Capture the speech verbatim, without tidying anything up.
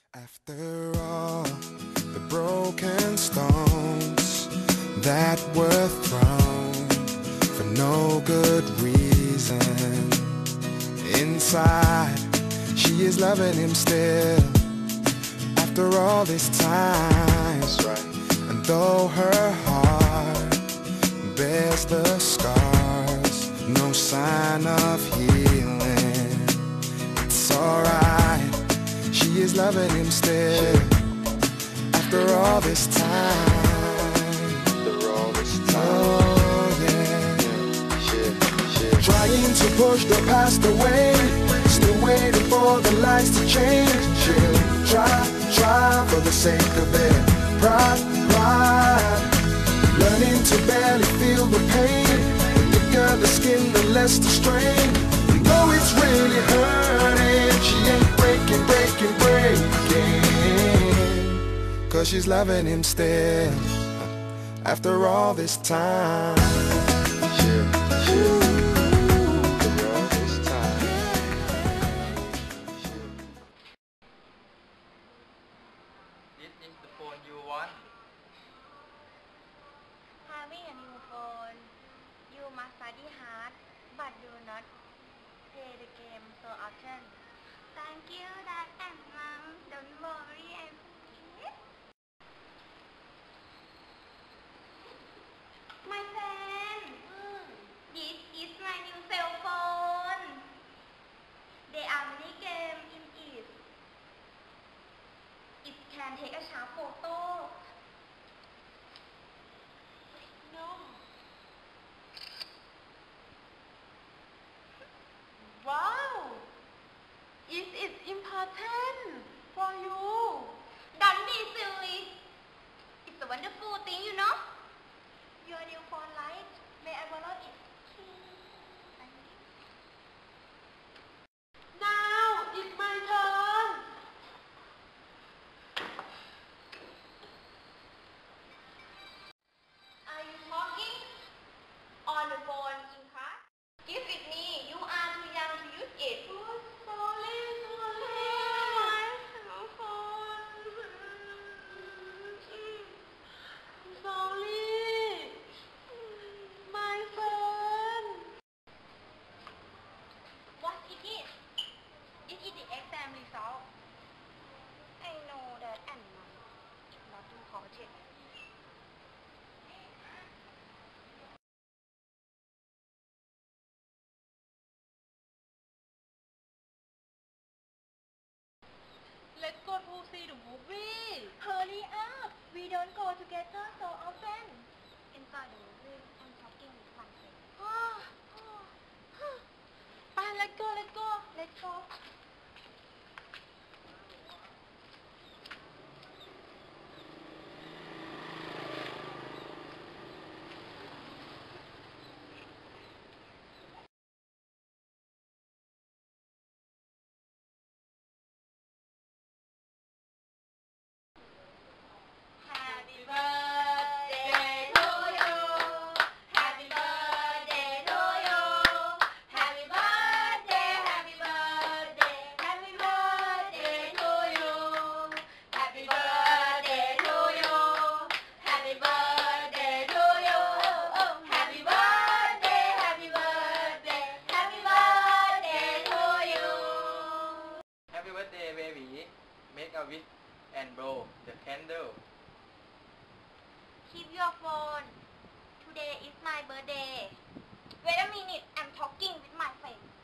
After all the broken stones that were thrown for no good reason, inside she is loving him still. After all this time, that's right. And though her heart bears the scars, no sign of healing, it's alright. She is loving him still. After all this time. After all this time. Oh yeah. yeah. Trying to push the past away, still waiting for the lights to change. She'll try, try for the sake of it. Pride, pride. Learning to barely feel the pain. The thicker the skin, the less the strain. And though it's really hurting, she ain't breaking, breaking, breaking. Cause she's loving him still. After all this time. Yeah, yeah. After all this time. This is the phone you want. Having a new phone, you must study hard, but do not play the game so often. Thank you, Dad and Mom. Don't worry, I'm okay. My friend, mm, this is my new cell phone. There are many games in it. It can take a sharp photo. No. Wow! It is important for you. Don't be silly. It's a wonderful thing, you know. Your new phone light. May I borrow it? Thank you. Now it's my turn. Are you talking on the phone in class? Give it me. You are too young to use it. Oh, sorry, sorry. My phone. I'm sorry. My phone. What it is? It is the exam result. I know that and mom. It's not important. Let's go to see the movie. Hurry up! We don't go together so often. Inside the room, I'm talking with my friend. Ah, ah, ah. Bye, let's go, let's go. Let's go. Happy birthday to you. Happy birthday to you. Happy birthday, happy birthday, happy birthday to you. Happy birthday to you. Happy birthday to you. Happy birthday, happy birthday, happy birthday to you. Happy birthday, baby. Make a wish and blow the candle. Keep your phone. Today is my birthday. Wait a minute, I'm talking with my friend.